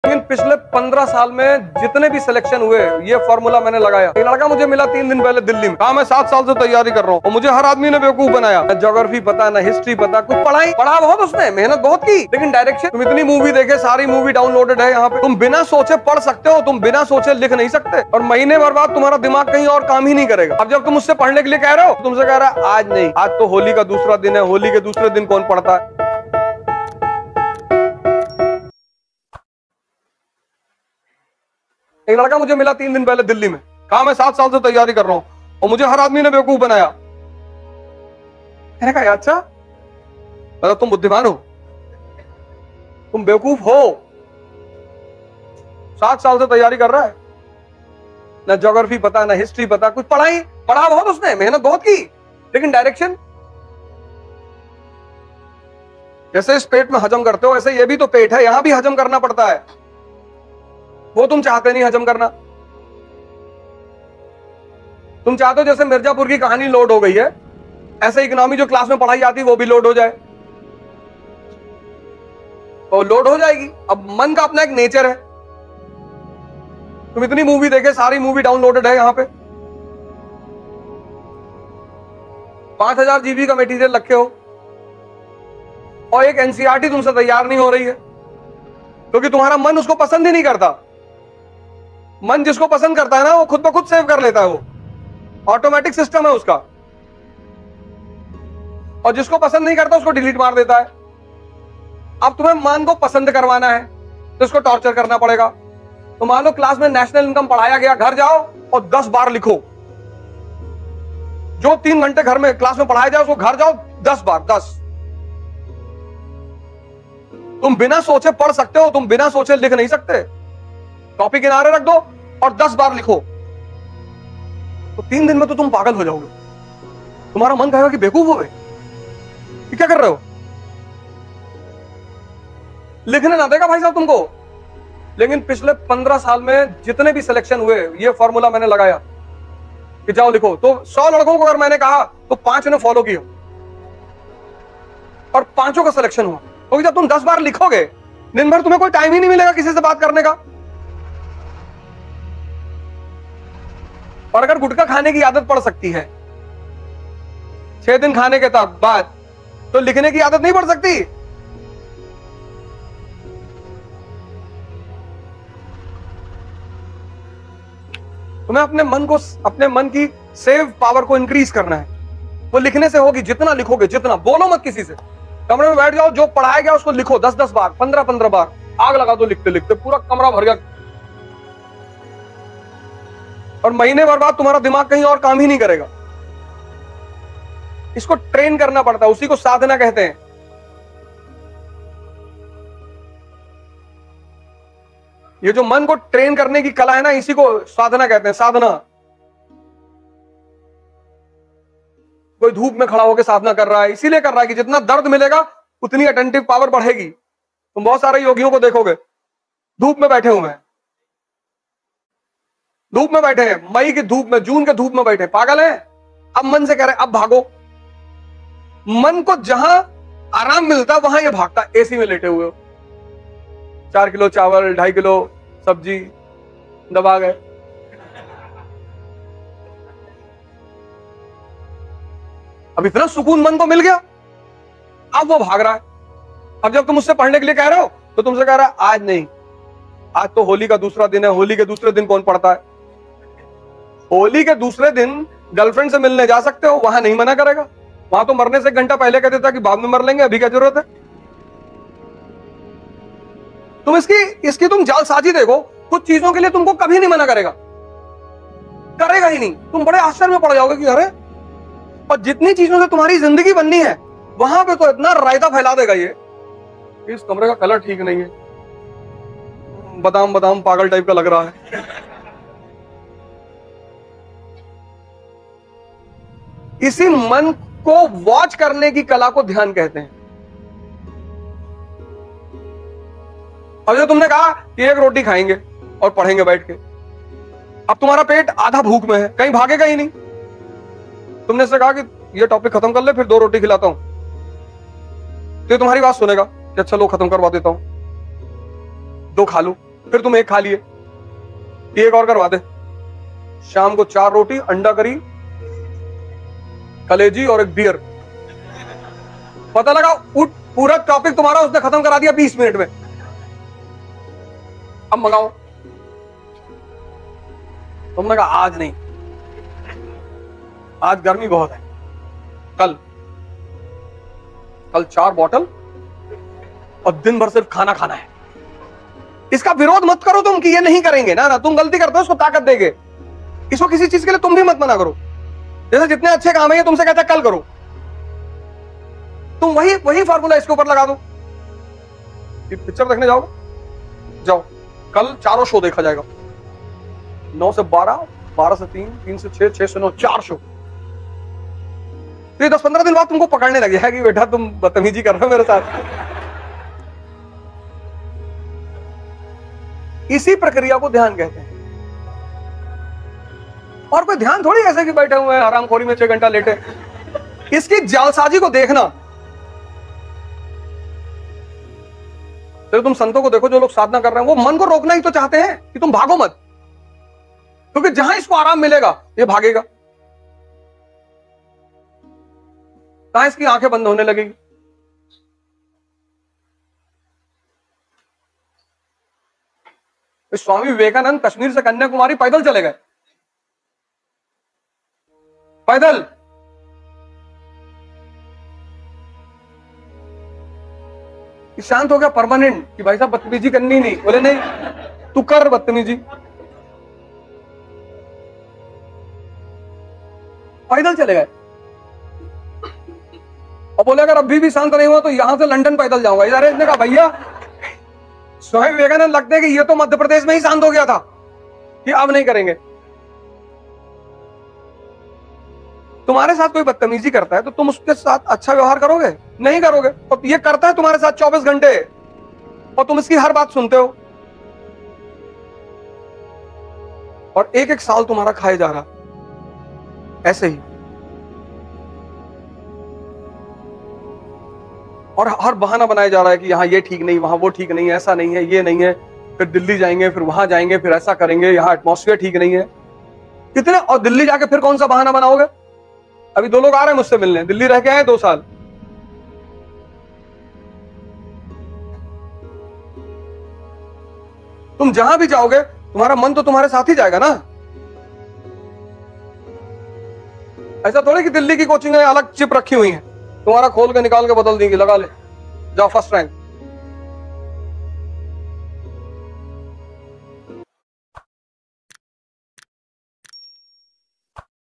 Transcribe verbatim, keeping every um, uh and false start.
लेकिन पिछले पंद्रह साल में जितने भी सिलेक्शन हुए ये फॉर्मूला मैंने लगाया। एक लड़का मुझे मिला तीन दिन पहले दिल्ली में, कहा मैं सात साल से तैयारी कर रहा हूँ और मुझे हर आदमी ने बेवकूफ बनाया। न ज्योग्राफी पता, न हिस्ट्री पता, कुछ पढ़ाई पढ़ा बहुत, उसने मेहनत बहुत की, लेकिन डायरेक्शन। तुम इतनी मूवी देखे, सारी मूवी डाउनलोडेड है यहाँ पे, तुम बिना सोचे पढ़ सकते हो, तुम बिना सोचे लिख नहीं सकते। और महीने भर बाद तुम्हारा दिमाग कहीं और काम ही नहीं करेगा। अब जब तुम मुझसे पढ़ने के लिए कह रहे हो, तुमसे कह रहा है आज नहीं, आज तो होली का दूसरा दिन है, होली के दूसरे दिन कौन पढ़ता है। एक लड़का मुझे मिला तीन दिन पहले दिल्ली में, कहा मैं सात साल से तैयारी कर रहा हूं और मुझे हर आदमी ने बेवकूफ बनाया। मैंने कहा अच्छा, मतलब तुम बुद्धिमान हो, तुम बेवकूफ हो। सात साल से तैयारी कर रहा है, ना ज्योग्राफी पता, ना हिस्ट्री पता, कुछ पढ़ाई पढ़ा बहुत, उसने मेहनत बहुत की, लेकिन डायरेक्शन। जैसे इस पेट में हजम करते हो, ऐसे ये भी तो पेट है, यहां भी हजम करना पड़ता है। वो तुम चाहते नहीं हजम करना। तुम चाहते हो जैसे मिर्जापुर की कहानी लोड हो गई है, ऐसे इकोनॉमी जो क्लास में पढ़ाई जाती है वो भी लोड हो जाए, तो लोड हो जाएगी। अब मन का अपना एक नेचर है। तुम इतनी मूवी देखे, सारी मूवी डाउनलोडेड है यहाँ पे, पांच हजार जीबी का मटेरियल रखे हो और एक एनसीईआरटी तुमसे तैयार नहीं हो रही है, क्योंकि तुम्हारा मन उसको पसंद ही नहीं करता। मन जिसको पसंद करता है ना, वो खुद ब खुद सेव कर लेता है, वो ऑटोमेटिक सिस्टम है उसका। और जिसको पसंद नहीं करता उसको डिलीट मार देता है। अब तुम्हें मन को पसंद करवाना है तो इसको टॉर्चर करना पड़ेगा। तो मान लो क्लास में नेशनल इनकम पढ़ाया गया, घर जाओ और दस बार लिखो। जो तीन घंटे घर में क्लास में पढ़ाया जाए उसको घर जाओ दस बार, दस। तुम बिना सोचे पढ़ सकते हो, तुम बिना सोचे लिख नहीं सकते। टॉपिक किनारे रख दो और दस बार लिखो, तो तीन दिन में तो तुम पागल हो जाओगे। तुम्हारा मन कहेगा कि बेवकूफ हो गए, ये क्या कर रहे हो। लिखने ना देगा भाई साहब तुमको। लेकिन पिछले पंद्रह साल में जितने भी सिलेक्शन हुए ये फॉर्मूला मैंने लगाया कि जाओ लिखो। तो सौ लड़कों को अगर मैंने कहा तो पांच ने फॉलो किया और पांचों का सिलेक्शन हुआ। क्योंकि जब तुम दस बार लिखोगे, दिन भर तुम्हें कोई टाइम ही नहीं मिलेगा किसी से बात करने का। और अगर गुटखा खाने की आदत पड़ सकती है छह दिन खाने के तक बाद, तो लिखने की आदत नहीं पड़ सकती। तुम्हें अपने मन को, अपने मन की सेव पावर को इंक्रीज करना है। वो लिखने से होगी, जितना लिखोगे, जितना। बोलो मत किसी से, कमरे में बैठ जाओ, जो पढ़ाया गया उसको लिखो दस दस बार, पंद्रह पंद्रह बार। आग लगा दो लिखते लिखते, पूरा कमरा भर गया। और महीने भर बाद तुम्हारा दिमाग कहीं और काम ही नहीं करेगा। इसको ट्रेन करना पड़ता है, उसी को साधना कहते हैं। ये जो मन को ट्रेन करने की कला है ना, इसी को साधना कहते हैं। साधना। कोई धूप में खड़ा होकर साधना कर रहा है, इसीलिए कर रहा है कि जितना दर्द मिलेगा उतनी अटेंटिव पावर बढ़ेगी। तुम बहुत सारे योगियों को देखोगे धूप में बैठे हुए हैं, धूप में बैठे हैं, मई की धूप में, जून के धूप में बैठे, पागल हैं। अब मन से कह रहे अब भागो। मन को जहां आराम मिलता है वहां ये भागता। एसी में लेटे हुए हो, चार किलो चावल, ढाई किलो सब्जी दबा गए। अब इतना सुकून मन को मिल गया, अब वो भाग रहा है। अब जब तुम मुझसे पढ़ने के लिए कह रहे हो तो तुमसे कह रहा है आज नहीं, आज तो होली का दूसरा दिन है, होली के दूसरे दिन कौन पढ़ता है। होली के दूसरे दिन गर्लफ्रेंड से मिलने जा सकते हो, वहां नहीं मना करेगा। वहां तो मरने से एक घंटा पहले कह देता कि बाद में मर लेंगे, अभी क्या जरूरत है। तुम इसकी इसकी तुम जालसाजी देखो, कुछ चीजों के लिए तुमको कभी नहीं मना करेगा, करेगा ही नहीं। तुम बड़े आश्चर्य में पड़ जाओगे कि अरे, और जितनी चीजों से तुम्हारी जिंदगी बननी है वहां पे तो इतना रायता फैला देगा ये। इस कमरे का कलर ठीक नहीं है, बादाम बादाम पागल टाइप का लग रहा है। इसी मन को वॉच करने की कला को ध्यान कहते हैं। अब जो तुमने कहा कि एक रोटी खाएंगे और पढ़ेंगे बैठ के, अब तुम्हारा पेट आधा भूख में है, कहीं भागेगा ही नहीं। तुमने से कहा कि ये टॉपिक खत्म कर ले, फिर दो रोटी खिलाता हूं, तो तुम्हारी बात सुनेगा कि अच्छा लो खत्म करवा देता हूं, दो खा लो, फिर तुम एक खा लिए, एक और करवा दे। शाम को चार रोटी, अंडा करी, कलेजी और एक बियर। पता लगा उठ, पूरा टॉपिक तुम्हारा उसने खत्म करा दिया बीस मिनट में। अब मंगाओ। तुमने कहा आज नहीं, आज गर्मी बहुत है, कल कल चार बोतल और दिन भर सिर्फ खाना खाना है। इसका विरोध मत करो तुम कि ये नहीं करेंगे ना, ना तुम गलती करते हो, उसको ताकत देंगे। इसको किसी चीज के लिए तुम भी मत मना करो। जैसे जितने अच्छे काम है ये तुमसे कहता है कल करो, तुम वही वही फार्मूला इसके ऊपर लगा दो। कि पिक्चर देखने जाओगे, जाओ, कल चारों शो देखा जाएगा, नौ से बारह, बारह से तीन, तीन से छह, छह से नौ, चार शो। तो ये दस पंद्रह दिन बाद तुमको पकड़ने लगे है कि बेटा तुम बदतमीजी कर रहे हो मेरे साथ। इसी प्रक्रिया को ध्यान कहते हैं। और कोई ध्यान थोड़ी ऐसे कि बैठे हुए हैं हरामखोरी में छह घंटा लेटे। इसकी जालसाजी को देखना। तो तुम संतों को देखो जो लोग साधना कर रहे हैं, वो मन को रोकना ही तो चाहते हैं कि तुम भागो मत, क्योंकि जहां इसको आराम मिलेगा ये भागेगा, कहां इसकी आंखें बंद होने लगेगी। स्वामी विवेकानंद कश्मीर से कन्याकुमारी पैदल चले गए, पैदल। शांत हो गया परमानेंट कि भाई साहब बदतमीजी करनी नहीं। बोले नहीं, तू कर बदतमीजी। पैदल चले गए और बोले अगर अभी भी शांत नहीं हुआ तो यहां से लंदन पैदल जाऊंगा। यार इसने कहा भैया, स्वामी विवेकानंद लगते हैं कि ये तो मध्य प्रदेश में ही शांत हो गया था कि अब नहीं करेंगे। तुम्हारे साथ कोई बदतमीजी करता है तो तुम उसके साथ अच्छा व्यवहार करोगे? नहीं करोगे। और ये करता है तुम्हारे साथ चौबीस घंटे और तुम इसकी हर बात सुनते हो और एक एक साल तुम्हारा खाए जा रहा ऐसे ही। और हर बहाना बनाया जा रहा है कि यहां ये ठीक नहीं, वहां वो ठीक नहीं, ऐसा नहीं है, ये नहीं है, फिर दिल्ली जाएंगे, फिर वहां जाएंगे, फिर ऐसा करेंगे, यहां एटमॉस्फेयर ठीक नहीं है। कितने, और दिल्ली जाके फिर कौन सा बहाना बनाओगे? अभी दो लोग आ रहे हैं मुझसे मिलने, दिल्ली रह के आए दो साल। तुम जहां भी जाओगे तुम्हारा मन तो तुम्हारे साथ ही जाएगा ना। ऐसा थोड़ी कि दिल्ली की कोचिंग में अलग चिप रखी हुई है, तुम्हारा खोल के निकाल के बदल देंगे, लगा ले, जाओ फर्स्ट रैंक।